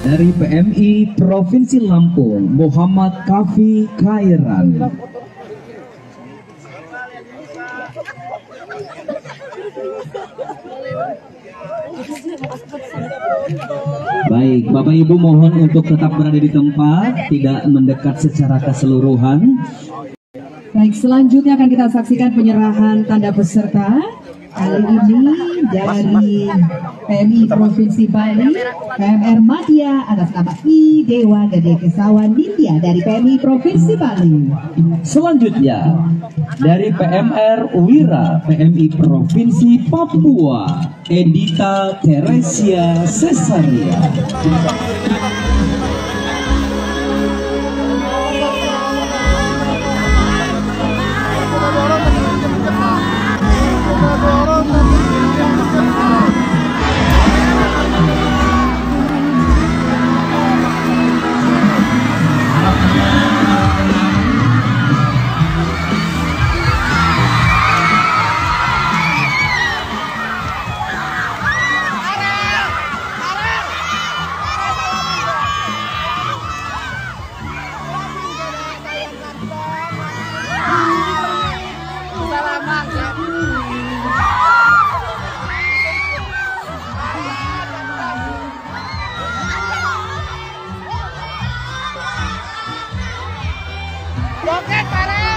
Dari PMI Provinsi Lampung, Muhammad Kafi Khairan. Baik, Bapak Ibu mohon untuk tetap berada di tempat, tidak mendekat secara keseluruhan. Baik, selanjutnya akan kita saksikan penyerahan tanda peserta. Kali ini dari PMI Provinsi Bali, PMR Madya atas nama I Dewa Gede Kesawan Nindya dari PMI Provinsi Bali. Selanjutnya dari PMR Wira PMI Provinsi Papua, Edita Teresia Cesaria. Oke, para